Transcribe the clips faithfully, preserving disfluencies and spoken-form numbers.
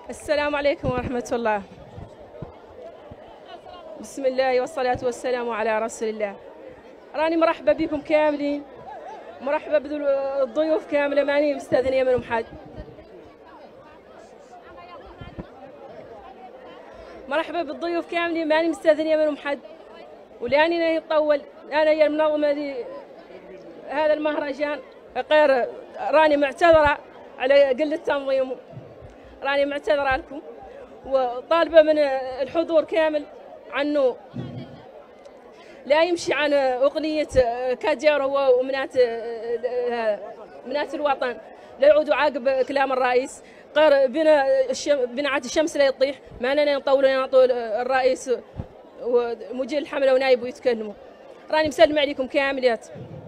السلام عليكم ورحمة الله. بسم الله والصلاة والسلام على رسول الله. راني مرحبا بكم كاملين، مرحبا بالضيوف كاملة، ماني مستأذنية منهم حد. مرحبا بالضيوف كاملين، ماني مستأذنية منهم حد. ولاني نطول انا هي المنظمة دي هذا المهرجان، غير راني معتذرة على قلة تنظيمه، راني معتذرة لكم وطالبة من الحضور كامل عنه لا يمشي عن أغنية كادير هو ومنات منات الوطن، لا يعودوا عقب كلام الرئيس. غير بنا بنعت الشمس لا يطيح، ما لنا نطول نطول الرئيس ومدير الحملة ونايب ويتكلموا. راني مسلمة عليكم كاملات،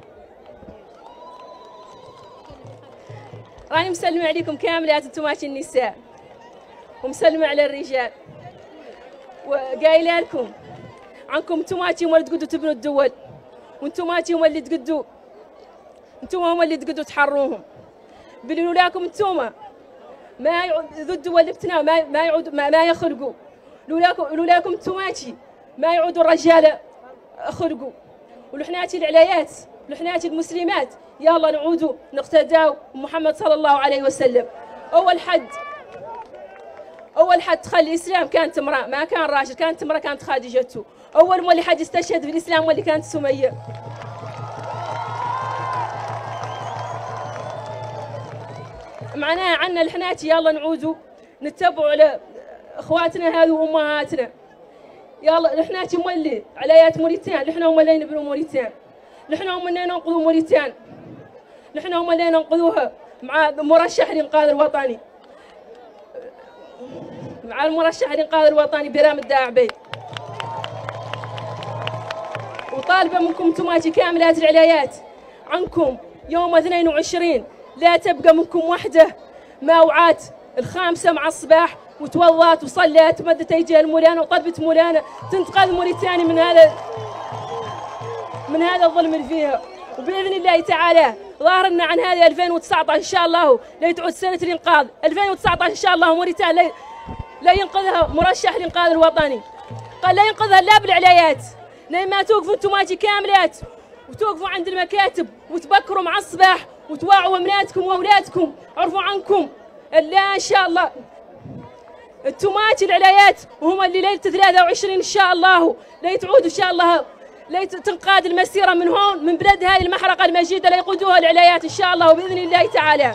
راني مسلمة عليكم كاملات انتماشي النساء، ومسلمة على الرجال، وقايله لكم عنكم انتماتي هم اللي تقدوا تبنوا الدول، وانتماتي هم اللي تقدوا انتم هم اللي تقدوا تحروهم. بلولاكم انتم ما ذو الدول اللي بتنا ما ما يعود ما, ما يخلقوا، لولاكم لولاكم انتماتي ما يعودوا الرجال خلقوا. ولحناتي العلايات لحناتي المسلمات يلا نعودوا نقتداو محمد صلى الله عليه وسلم. اول حد اول حد تخلي الاسلام كانت امراه، ما كان راجل، كانت امراه، كانت خادجته. اول مولي حد استشهد في الاسلام واللي كانت سميه. معناها عنا الحناتي يلا نعودوا نتبعوا على اخواتنا هذو وامهاتنا. يلا الحناتي مولي علايات موريتان، نحن هم اللي نبنوا موريتان، نحن هم اللي ننقذوا موريتان، نحن هم اللي ننقذوها مع مرشح الانقاذ الوطني، مع المرشح الانقاذ الوطني برام الداعبي. وطالبه منكم انتماتي كاملات العلايات عنكم يوم اثنين وعشرين لا تبقى منكم وحده ما وعات الخامسه مع الصباح وتوضات وصلات مدت ايديها المولانا وطلبت مولانا تنتقذ موريتانيا من هذا من هذا الظلم اللي فيها. وباذن الله تعالى ظاهرنا عن هذه ألفين وتسعة عشر ان شاء الله لا تعود سنه الانقاذ. ألفين وتسعة عشر ان شاء الله موريتانيا لا, لا ينقذها مرشح الانقاذ الوطني، قال لا ينقذها لا بالعلايات، لما توقفوا انتماتي كاملات وتوقفوا عند المكاتب وتبكروا مع الصباح وتوعوا بناتكم واولادكم، عرفوا عنكم لا ان شاء الله التماتي العلايات وهم اللي ليله ثلاثة وعشرين ان شاء الله لا تعود ان شاء الله لا تنقاد المسيره من هون من بلاد هذه المحرقه المجيده لا يقودوها العلايات ان شاء الله وباذن الله تعالى.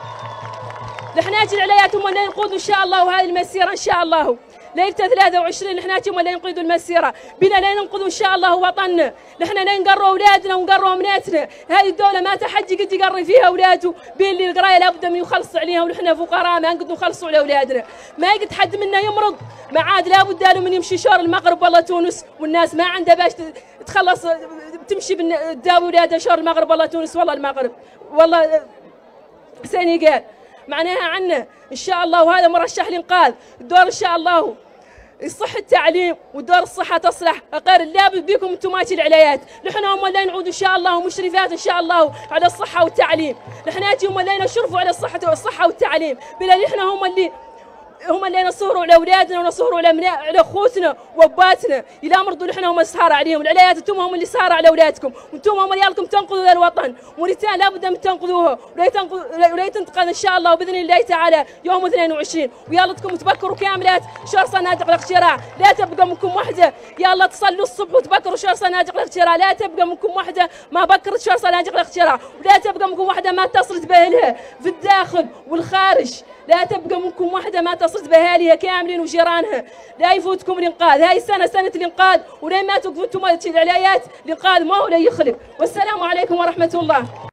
الحناتي العلايات هم اللي ينقذوا ان شاء الله وهذه المسيره ان شاء الله ليله ثلاثة وعشرين. الحناتي هم اللي ينقذوا المسيره، بنا لا ننقذوا ان شاء الله وطننا، نحن لا نقروا اولادنا ونقروا بناتنا. هذه الدوله ما تحد قد يقري فيها اولاده، بين اللي القرايه لابد من يخلص عليها، ونحن فقراء ما نقدر نخلصوا على اولادنا. ما يقد حد منا يمرض ما عاد لابد له من يمشي شهر المغرب والله تونس، والناس ما عندها باش تخلص تمشي تداوي اولادها شهر المغرب والله تونس والله المغرب والله سنغال. معناها عنا ان شاء الله وهذا مرشح الانقاذ الدور ان شاء الله يصح التعليم ودور الصحه تصلح. غير اللابد بكم انتماتي العلايات، نحن هم اللي نعود ان شاء الله ومشرفات ان شاء الله على الصحه والتعليم، نحناتي هم اللي نشرفوا على الصحه والصحه والتعليم، بلا نحن هم اللي هم اللي نصهروا على اولادنا ونصهروا على على اخوتنا واباتنا، اذا مرضوا نحن هم السهاره عليهم. العلايات انتم هم اللي سهاره على اولادكم، وانتم هم اللي يالكم تنقذوا ذا الوطن. موريتان لابد من تنقذوها ولا تنتقذ ان شاء الله وباذن الله تعالى يوم اثنين وعشرين. ويالتكم تبكروا كاملات شهر صناديق الاقتراع، لا تبقى منكم وحده. يلا تصلوا الصبح وتبكروا شهر صناديق الاقتراع، لا تبقى منكم وحده ما بكرت شهر صناديق الاقتراع، ولا تبقى منكم وحده ما اتصلت باهلها في الداخل والخارج، لا تبقى منكم وحده ما اتصلت باهاليها كاملين وجيرانها. لا يفوتكم الانقاذ، هاي السنه سنه الانقاذ، ولين ما توقفوا انتم العلايات الانقاذ ما هو لا يخلق. والسلام عليكم ورحمه الله.